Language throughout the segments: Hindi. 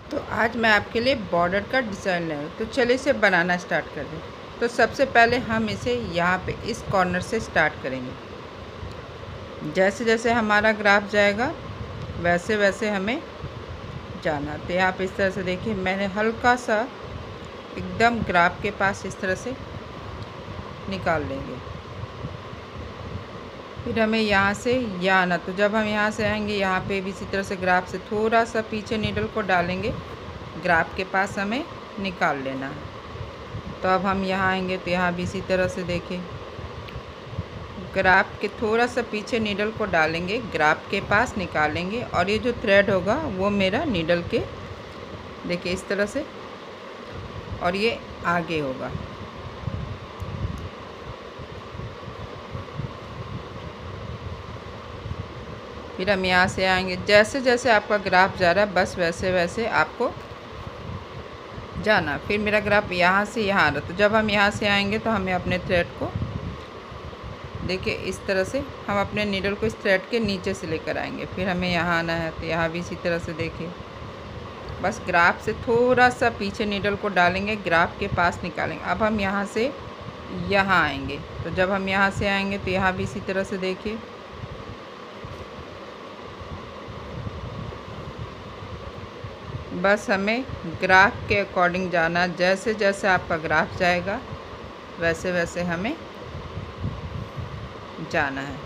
तो आज मैं आपके लिए बॉर्डर का डिज़ाइन लाई हूँ। तो चलिए इसे बनाना स्टार्ट कर दें। तो सबसे पहले हम इसे यहाँ पे इस कॉर्नर से स्टार्ट करेंगे। जैसे जैसे हमारा ग्राफ जाएगा वैसे वैसे हमें जाना। तो यहाँ पे इस तरह से देखिए, मैंने हल्का सा एकदम ग्राफ के पास इस तरह से निकाल लेंगे। फिर हमें यहाँ से यहाँ आना। तो जब हम यहाँ से आएंगे, यहाँ पे भी इसी तरह से ग्राफ से थोड़ा सा पीछे नीडल को डालेंगे, ग्राफ के पास हमें निकाल लेना है। तो अब हम यहाँ आएंगे तो यहाँ भी इसी तरह से देखिए, ग्राफ के थोड़ा सा पीछे नीडल को डालेंगे, ग्राफ के पास निकालेंगे और ये जो थ्रेड होगा वो मेरा नीडल के देखिए इस तरह से, और ये आगे होगा। फिर हम यहाँ से आएंगे, जैसे जैसे आपका ग्राफ जा रहा है बस वैसे वैसे आपको जाना। फिर मेरा ग्राफ यहाँ से यहाँ आ रहा, तो जब हम यहाँ से आएंगे तो हमें अपने थ्रेड को देखिए इस तरह से, हम अपने नीडल को इस थ्रेड के नीचे से लेकर आएंगे। फिर हमें यहाँ आना है, तो यहाँ भी इसी तरह से देखिए, बस ग्राफ से थोड़ा सा पीछे नीडल को डालेंगे, ग्राफ के पास निकालेंगे। अब हम यहाँ से यहाँ आएंगे, तो जब हम यहाँ से आएंगे तो यहाँ भी इसी तरह से देखिए, बस हमें ग्राफ के अकॉर्डिंग जाना। जैसे जैसे आपका ग्राफ जाएगा वैसे वैसे हमें जाना है।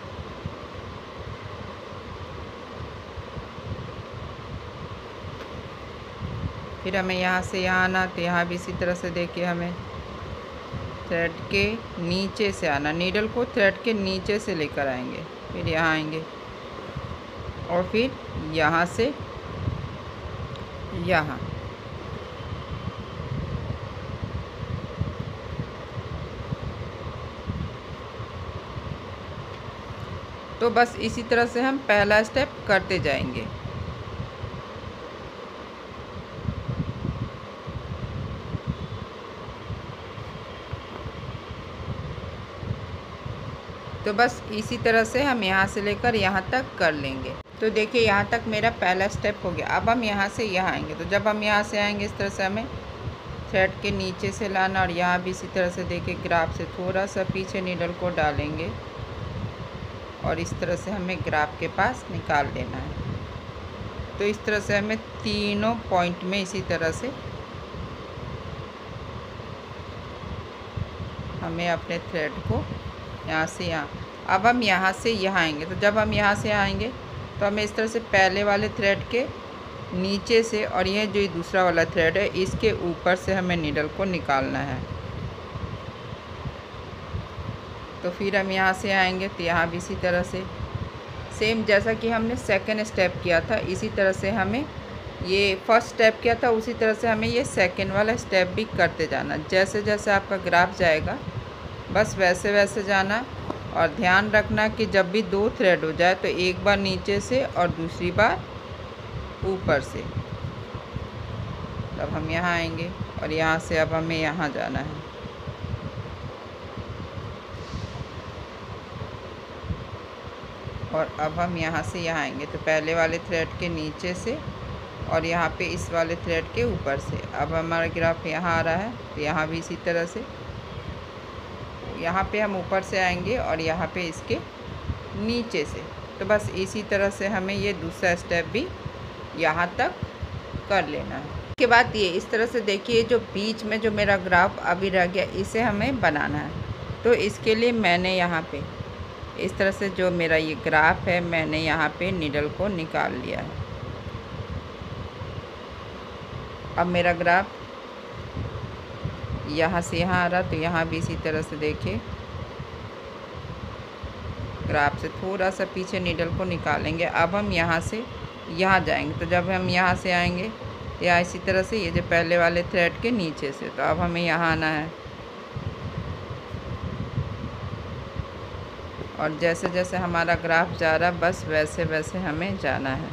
फिर हमें यहाँ से यहाँ आना, तो यहाँ भी इसी तरह से देखिए, हमें थ्रेड के नीचे से आना, नीडल को थ्रेड के नीचे से लेकर आएंगे। फिर यहाँ आएंगे और फिर यहाँ से यहाँ। तो बस इसी तरह से हम पहला स्टेप करते जाएंगे। तो बस इसी तरह से हम यहाँ से लेकर यहाँ तक कर लेंगे। तो देखिए यहाँ तक मेरा पहला स्टेप हो गया। अब हम यहाँ से यहाँ आएंगे, तो जब हम यहाँ से आएंगे इस तरह से हमें थ्रेड के नीचे से लाना, और यहाँ भी इसी तरह से देखिए ग्राफ से थोड़ा सा पीछे नीडल को डालेंगे और इस तरह से हमें ग्राफ के पास निकाल देना है। तो इस तरह से हमें तीनों पॉइंट में इसी तरह से हमें अपने थ्रेड को यहाँ से यहाँ, अब हम यहाँ से यहाँ आएंगे, तो जब हम यहाँ से आएंगे तो हमें इस तरह से पहले वाले थ्रेड के नीचे से, और यह जो दूसरा वाला थ्रेड है इसके ऊपर से हमें नीडल को निकालना है। तो फिर हम यहाँ से आएंगे, तो यहाँ भी इसी तरह से सेम जैसा कि हमने सेकंड स्टेप किया था, इसी तरह से हमें ये फर्स्ट स्टेप किया था उसी तरह से हमें ये सेकंड वाला स्टेप भी करते जाना। जैसे जैसे आपका ग्राफ जाएगा बस वैसे वैसे जाना, और ध्यान रखना कि जब भी दो थ्रेड हो जाए तो एक बार नीचे से और दूसरी बार ऊपर से। तब हम यहाँ आएंगे और यहाँ से अब हमें यहाँ जाना है। और अब हम यहाँ से यहाँ आएंगे, तो पहले वाले थ्रेड के नीचे से और यहाँ पे इस वाले थ्रेड के ऊपर से। अब हमारा ग्राफ यहाँ आ रहा है, तो यहाँ भी इसी तरह से यहाँ पे हम ऊपर से आएंगे और यहाँ पे इसके नीचे से। तो बस इसी तरह से हमें ये दूसरा स्टेप भी यहाँ तक कर लेना है। इसके बाद ये इस तरह से देखिए, जो बीच में जो मेरा ग्राफ अभी रह गया इसे हमें बनाना है। तो इसके लिए मैंने यहाँ पे इस तरह से जो मेरा ये ग्राफ है मैंने यहाँ पे नीडल को निकाल लिया है। अब मेरा ग्राफ यहाँ से यहाँ आ रहा, तो यहाँ भी इसी तरह से देखिए ग्राफ से थोड़ा सा पीछे नीडल को निकालेंगे। अब हम यहाँ से यहाँ जाएंगे, तो जब हम यहाँ से आएंगे तो यहाँ इसी तरह से ये जो पहले वाले थ्रेड के नीचे से, तो अब हमें यहाँ आना है। और जैसे जैसे हमारा ग्राफ जा रहा बस वैसे वैसे हमें जाना है।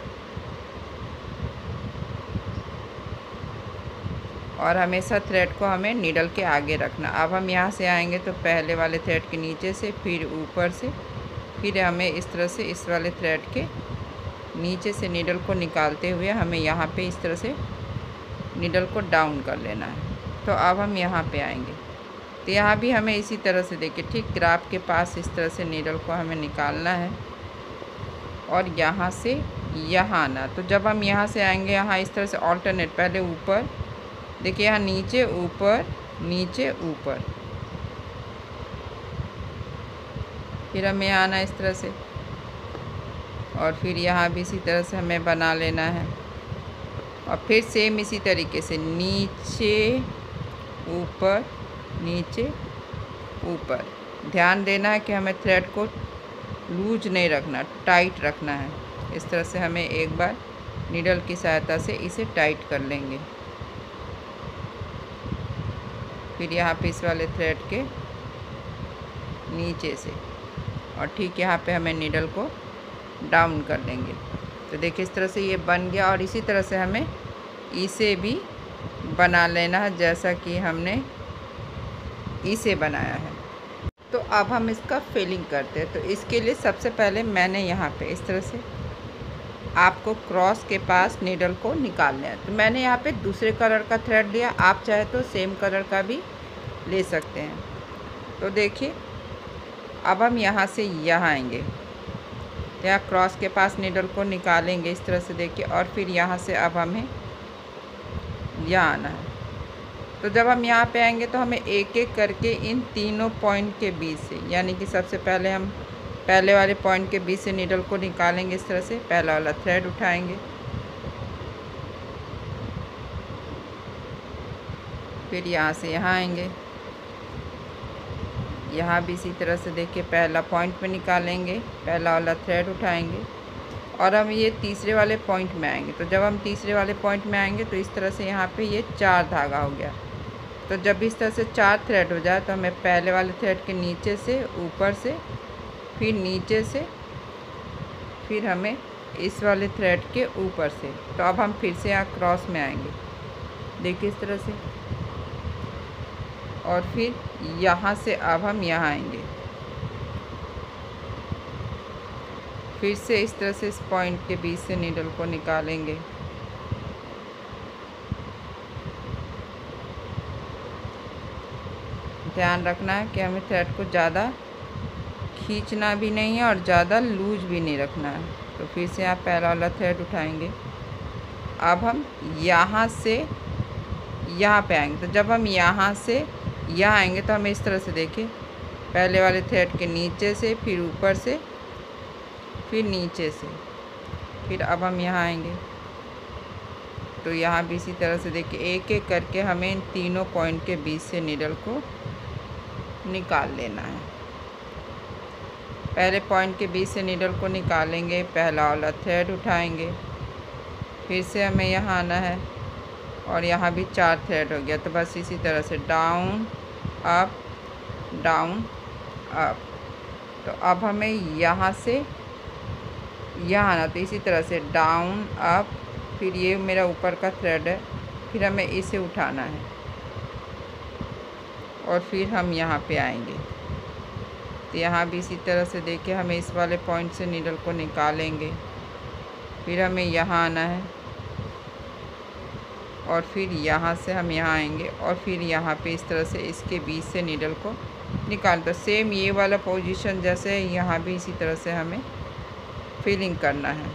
और हमेशा थ्रेड को हमें नीडल के आगे रखना। अब हम यहाँ से आएंगे तो पहले वाले थ्रेड के नीचे से, फिर ऊपर से, फिर हमें इस तरह से इस वाले थ्रेड के नीचे से नीडल को निकालते हुए हमें यहाँ पे इस तरह से नीडल को डाउन कर लेना है। तो अब हम यहाँ पे आएंगे, तो यहाँ भी हमें इसी तरह से देखिए ठीक ग्राफ के पास इस तरह से नीडल को हमें निकालना है और यहाँ से यहाँ आना। तो जब हम यहाँ से आएंगे, यहाँ इस तरह से ऑल्टरनेट, पहले ऊपर देखिए, यहाँ नीचे ऊपर नीचे ऊपर, फिर हमें यहाँ आना इस तरह से, और फिर यहाँ भी इसी तरह से हमें बना लेना है। और फिर सेम इसी तरीके से नीचे ऊपर नीचे ऊपर। ध्यान देना है कि हमें थ्रेड को लूज नहीं रखना, टाइट रखना है। इस तरह से हमें एक बार नीडल की सहायता से इसे टाइट कर लेंगे। फिर यहाँ पे इस वाले थ्रेड के नीचे से, और ठीक यहाँ पे हमें नीडल को डाउन कर लेंगे। तो देखिए इस तरह से ये बन गया, और इसी तरह से हमें इसे भी बना लेना है जैसा कि हमने इसे बनाया है। तो अब हम इसका फिलिंग करते हैं। तो इसके लिए सबसे पहले मैंने यहाँ पे इस तरह से आपको क्रॉस के पास नीडल को निकालना है। तो मैंने यहाँ पे दूसरे कलर का थ्रेड लिया, आप चाहे तो सेम कलर का भी ले सकते हैं। तो देखिए अब हम यहाँ से यहाँ आएंगे, तो यहाँ क्रॉस के पास नीडल को निकालेंगे इस तरह से देखिए, और फिर यहाँ से अब हमें यहाँ आना है। तो जब हम यहाँ पे आएंगे तो हमें एक एक करके इन तीनों पॉइंट के बीच से, यानी कि सबसे पहले हम पहले वाले पॉइंट के बीच से नीडल को निकालेंगे इस तरह से, पहला वाला थ्रेड उठाएंगे, फिर यहाँ से यहाँ आएंगे, यहाँ भी इसी तरह से देखिए पहला पॉइंट में निकालेंगे, पहला वाला थ्रेड उठाएंगे, और हम ये तीसरे वाले पॉइंट में आएंगे। तो जब हम तीसरे वाले पॉइंट में आएंगे तो इस तरह से यहाँ पे ये 4 धागा हो गया। तो जब इस तरह से 4 थ्रेड हो जाए तो हमें पहले वाले थ्रेड के नीचे से, ऊपर से, फिर नीचे से, फिर हमें इस वाले थ्रेड के ऊपर से। तो अब हम फिर से यहाँ क्रॉस में आएंगे, देखिए इस तरह से, और फिर यहाँ से अब हम यहाँ आएंगे, फिर से इस तरह से इस पॉइंट के बीच से नीडल को निकालेंगे, ध्यान रखना है कि हमें थ्रेड को ज़्यादा खींचना भी नहीं है और ज़्यादा लूज भी नहीं रखना है। तो फिर से आप पहला वाला थ्रेड उठाएंगे, अब हम यहाँ से यहाँ पे आएंगे। तो जब हम यहाँ से यहाँ आएंगे तो हमें इस तरह से देखिए पहले वाले थ्रेड के नीचे से, फिर ऊपर से, फिर नीचे से, फिर अब हम यहाँ आएंगे। तो यहाँ भी इसी तरह से देखिए एक एक करके हमें इन तीनों पॉइंट के बीच से नीडल को निकाल लेना है। पहले पॉइंट के बीच से नीडल को निकालेंगे, पहला वाला थ्रेड उठाएंगे, फिर से हमें यहाँ आना है, और यहाँ भी 4 थ्रेड हो गया। तो बस इसी तरह से डाउन अप डाउन अप। तो अब हमें यहाँ से यहाँ आना, तो इसी तरह से डाउन अप, फिर ये मेरा ऊपर का थ्रेड है, फिर हमें इसे उठाना है, और फिर हम यहाँ पे आएंगे। तो यहाँ भी इसी तरह से देखिए हमें इस वाले पॉइंट से नीडल को निकालेंगे, फिर हमें यहाँ आना है, और फिर यहाँ से हम यहाँ आएंगे, और फिर यहाँ पे इस तरह से इसके बीच से नीडल को निकाल। तो सेम ये वाला पोजीशन जैसे है, यहाँ भी इसी तरह से हमें फिलिंग करना है।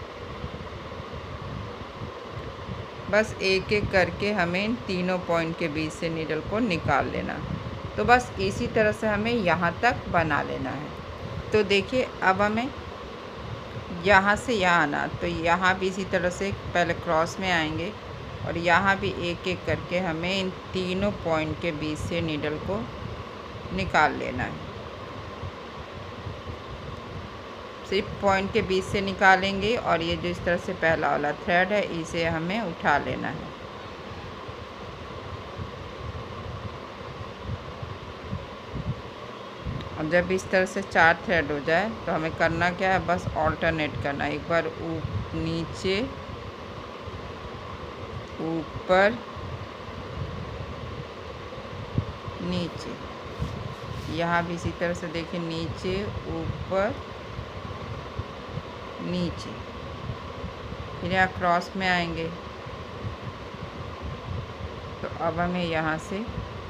बस एक एक करके हमें इन तीनों पॉइंट के बीच से नीडल को निकाल लेना। तो बस इसी तरह से हमें यहाँ तक बना लेना है। तो देखिए अब हमें यहाँ से यहाँ आना, तो यहाँ भी इसी तरह से पहले क्रॉस में आएंगे, और यहाँ भी एक एक करके हमें इन तीनों पॉइंट के बीच से नीडल को निकाल लेना है। सिर्फ पॉइंट के बीच से निकालेंगे, और ये जो इस तरह से पहला वाला थ्रेड है इसे हमें उठा लेना है। और जब इस तरह से 4 थ्रेड हो जाए तो हमें करना क्या है, बस ऑल्टरनेट करना है। एक बार नीचे ऊपर नीचे, यहाँ भी इसी तरह से देखिए नीचे ऊपर नीचे, फिर यहाँ क्रॉस में आएंगे। तो अब हमें यहाँ से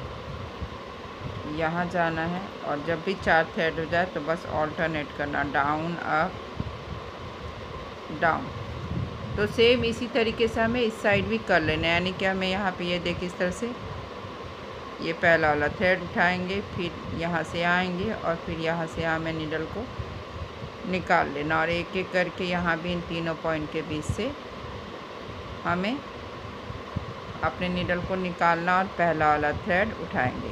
यहाँ जाना है और जब भी 4 थ्रेड हो जाए तो बस ऑल्टरनेट करना, डाउन अप डाउन। तो सेम इसी तरीके से हमें इस साइड भी कर लेना है, यानी कि हमें यहाँ पे ये देखिए इस तरह से ये पहला वाला थ्रेड उठाएंगे, फिर यहाँ से आएंगे और फिर यहाँ से हमें नीडल को निकाल लेना और एक एक करके यहाँ भी इन तीनों पॉइंट के बीच से हमें अपने नीडल को निकालना और पहला वाला थ्रेड उठाएंगे।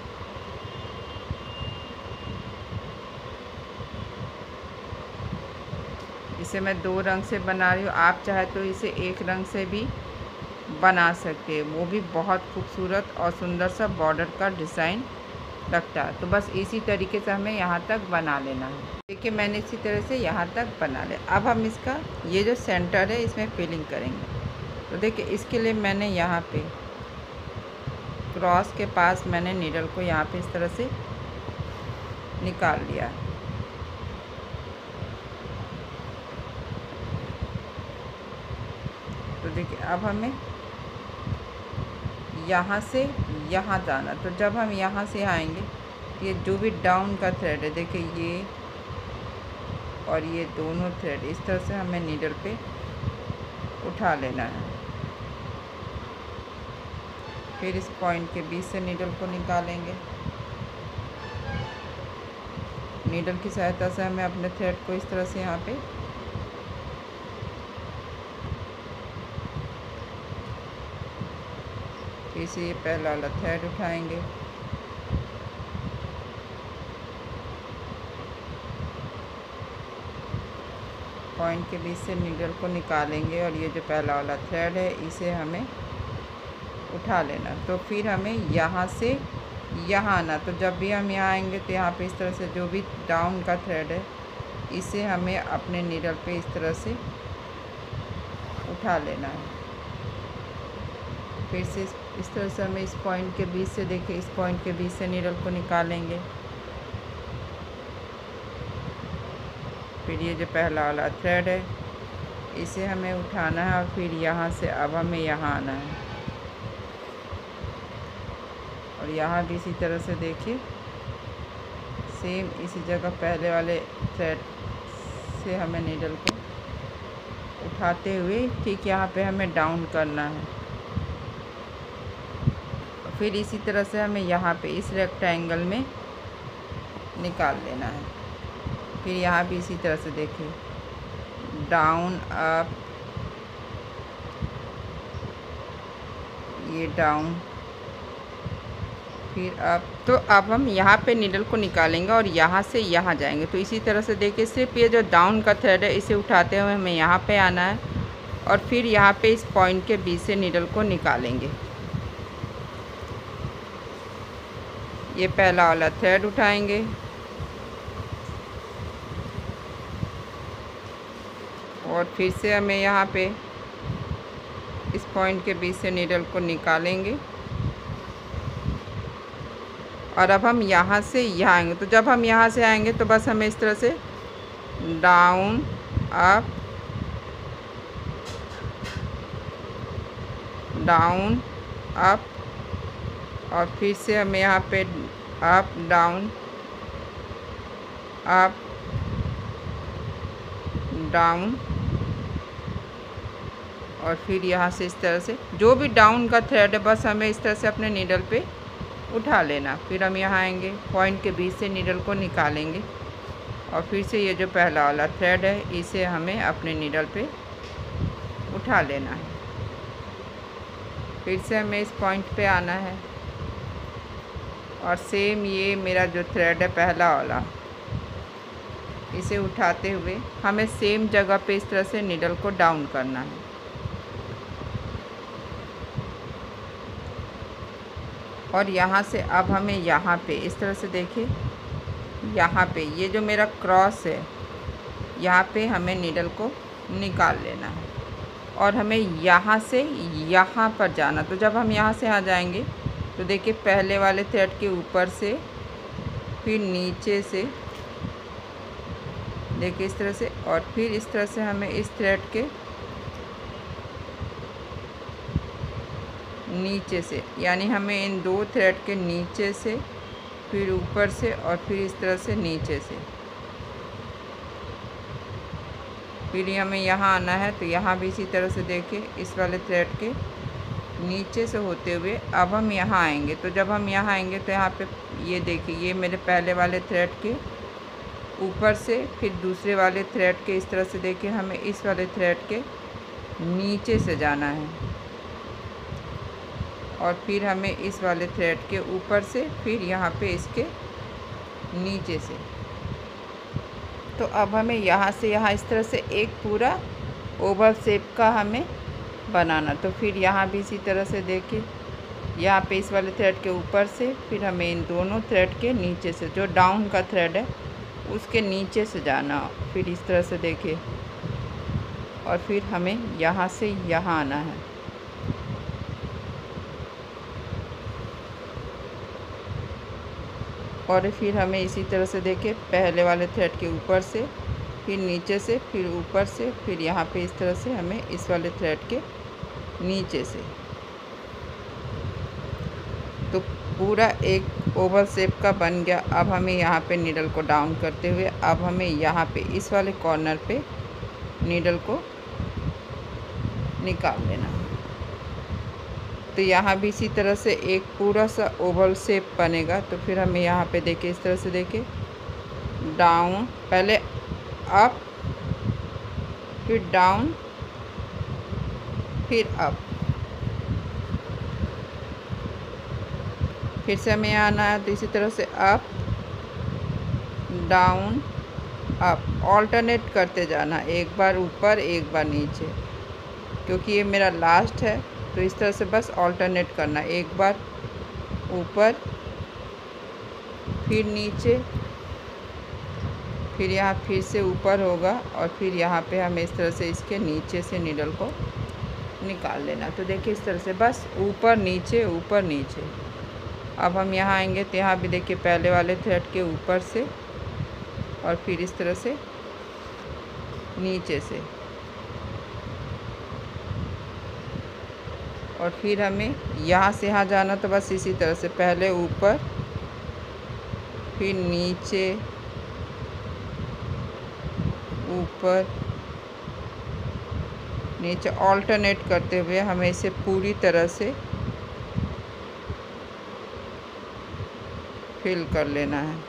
इसे मैं 2 रंग से बना रही हूँ, आप चाहे तो इसे एक रंग से भी बना सकते हैं, वो भी बहुत खूबसूरत और सुंदर सा बॉर्डर का डिज़ाइन लगता है। तो बस इसी तरीके से हमें यहाँ तक बना लेना है। देखिए मैंने इसी तरह से यहाँ तक बना लिया। अब हम इसका ये जो सेंटर है इसमें फिलिंग करेंगे। तो देखिए इसके लिए मैंने यहाँ पे क्रॉस के पास मैंने नीडल को यहाँ पे इस तरह से निकाल लिया। तो देखिए अब हमें यहाँ से यहाँ जाना। तो जब हम यहाँ से आएंगे, ये जो भी डाउन का थ्रेड है, देखिए ये और ये दोनों थ्रेड इस तरह से हमें नीडल पे उठा लेना है। फिर इस पॉइंट के बीच से नीडल को निकालेंगे। नीडल की सहायता से हमें अपने थ्रेड को इस तरह से यहाँ पे फिर से ये पहला वाला थ्रेड उठाएंगे, पॉइंट के बीच से नीडल को निकालेंगे और ये जो पहला वाला थ्रेड है इसे हमें उठा लेना। तो फिर हमें यहाँ से यहाँ आना। तो जब भी हम यहाँ आएंगे तो यहाँ पे इस तरह से जो भी डाउन का थ्रेड है इसे हमें अपने नीडल पे इस तरह से उठा लेना है। फिर से इस तरह से हमें इस पॉइंट के बीच से, देखिए इस पॉइंट के बीच से नीडल को निकालेंगे। फिर ये जो पहला वाला थ्रेड है इसे हमें उठाना है और फिर यहाँ से अब हमें यहाँ आना है और यहाँ भी इसी तरह से देखिए सेम इसी जगह पहले वाले थ्रेड से हमें नीडल को उठाते हुए ठीक यहाँ पे हमें डाउन करना है। फिर इसी तरह से हमें यहाँ पे इस रेक्टेंगल में निकाल लेना है। फिर यहाँ भी इसी तरह से देखिए डाउन अप, ये डाउन फिर अप। तो अब हम यहाँ पे नीडल को निकालेंगे और यहाँ से यहाँ जाएंगे। तो इसी तरह से देखिए सिर्फ ये जो डाउन का थ्रेड है इसे उठाते हुए हमें यहाँ पे आना है और फिर यहाँ पे इस पॉइंट के बीच से नीडल को निकालेंगे। ये पहला वाला थ्रेड उठाएंगे और फिर से हमें यहाँ पे इस पॉइंट के बीच से नीडल को निकालेंगे और अब हम यहाँ से यहाँ आएंगे। तो जब हम यहाँ से आएंगे तो बस हमें इस तरह से डाउन अप डाउन अप और फिर से हमें यहाँ पे अप डाउन अप डाउन और फिर यहाँ से इस तरह से जो भी डाउन का थ्रेड है बस हमें इस तरह से अपने नीडल पे उठा लेना। फिर हम यहाँ आएंगे, पॉइंट के बीच से नीडल को निकालेंगे और फिर से ये जो पहला वाला थ्रेड है इसे हमें अपने नीडल पे उठा लेना है। फिर से हमें इस पॉइंट पे आना है और सेम ये मेरा जो थ्रेड है पहला वाला इसे उठाते हुए हमें सेम जगह पे इस तरह से नीडल को डाउन करना है। और यहाँ से अब हमें यहाँ पे इस तरह से देखिए यहाँ पे ये जो मेरा क्रॉस है यहाँ पे हमें नीडल को निकाल लेना है और हमें यहाँ से यहाँ पर जाना। तो जब हम यहाँ से आ जाएंगे तो देखिए पहले वाले थ्रेड के ऊपर से फिर नीचे से देखिए इस तरह से और फिर इस तरह से हमें इस थ्रेड के नीचे से, यानी हमें इन 2 थ्रेड के नीचे से, फिर ऊपर से और फिर इस तरह से नीचे से, फिर हमें यहाँ आना है। तो यहाँ भी इसी तरह से देखिए इस वाले थ्रेड के नीचे से होते हुए अब हम यहाँ आएंगे। तो जब हम यहाँ आएंगे तो यहाँ पे ये देखिए, ये मेरे पहले वाले थ्रेड के ऊपर से, फिर दूसरे वाले थ्रेड के इस तरह से देखिए हमें इस वाले थ्रेड के नीचे से जाना है, और फिर हमें इस वाले थ्रेड के ऊपर से, फिर यहाँ पे इसके नीचे से। तो अब हमें यहाँ से यहाँ इस तरह से एक पूरा ओवल शेप का हमें बनाना। तो फिर यहाँ भी इसी तरह से देखिए, यहाँ पे इस वाले थ्रेड के ऊपर से, फिर हमें इन दोनों थ्रेड के नीचे से, जो डाउन का थ्रेड है उसके नीचे से जाना, फिर इस तरह से देखिए, और फिर हमें यहाँ से यहाँ आना है। और फिर हमें इसी तरह से देखिए पहले वाले थ्रेड के ऊपर से, फिर नीचे से, फिर ऊपर से, फिर यहाँ पे इस तरह से हमें इस वाले थ्रेड के नीचे से। तो पूरा एक ओवल शेप का बन गया। अब हमें यहाँ पे नीडल को डाउन करते हुए, अब हमें यहाँ पे इस वाले कॉर्नर पे नीडल को निकाल लेना। तो यहाँ भी इसी तरह से एक पूरा सा ओवल शेप बनेगा। तो फिर हमें यहाँ पे देखिए इस तरह से देखिए, डाउन, पहले अप, फिर डाउन, फिर अप, फिर से हमें यहाँ आना है। तो इसी तरह से अप, डाउन, अप, ऑल्टरनेट करते जाना, एक बार ऊपर एक बार नीचे, क्योंकि ये मेरा लास्ट है। तो इस तरह से बस ऑल्टरनेट करना, एक बार ऊपर, फिर नीचे, फिर यहाँ फिर से ऊपर होगा, और फिर यहाँ पे हमें इस तरह से इसके नीचे से नीडल को निकाल लेना। तो देखिए इस तरह से बस ऊपर नीचे ऊपर नीचे। अब हम यहाँ आएंगे तो यहाँ भी देखिए पहले वाले थ्रेड के ऊपर से, और फिर इस तरह से नीचे से, और फिर हमें यहाँ से यहाँ जाना। तो बस इसी तरह से पहले ऊपर, फिर नीचे, ऊपर, नीचे, ऑल्टरनेट करते हुए हमें इसे पूरी तरह से फिल कर लेना है।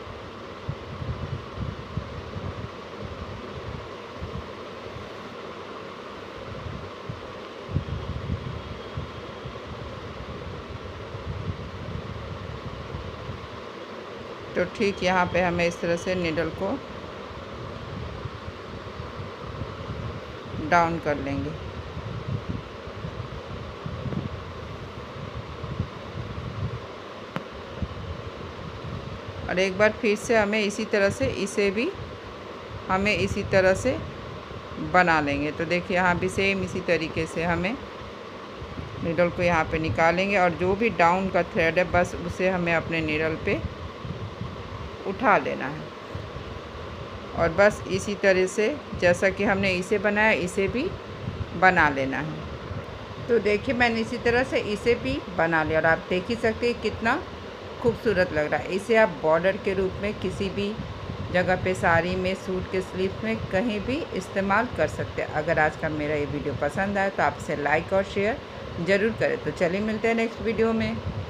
तो ठीक यहाँ पे हमें इस तरह से नीडल को डाउन कर लेंगे। और एक बार फिर से हमें इसी तरह से, इसे भी हमें इसी तरह से बना लेंगे। तो देखिए यहाँ भी सेम इसी तरीके से हमें नीडल को यहाँ पे निकालेंगे, और जो भी डाउन का थ्रेड है बस उसे हमें अपने नीडल पे उठा लेना है। और बस इसी तरह से जैसा कि हमने इसे बनाया, इसे भी बना लेना है। तो देखिए मैंने इसी तरह से इसे भी बना लिया, और आप देख ही सकते हैं कितना खूबसूरत लग रहा है। इसे आप बॉर्डर के रूप में किसी भी जगह पे, साड़ी में, सूट के स्लीव में, कहीं भी इस्तेमाल कर सकते हैं। अगर आज का मेरा ये वीडियो पसंद आए तो आप इसे लाइक और शेयर ज़रूर करें। तो चलिए मिलते हैं नेक्स्ट वीडियो में।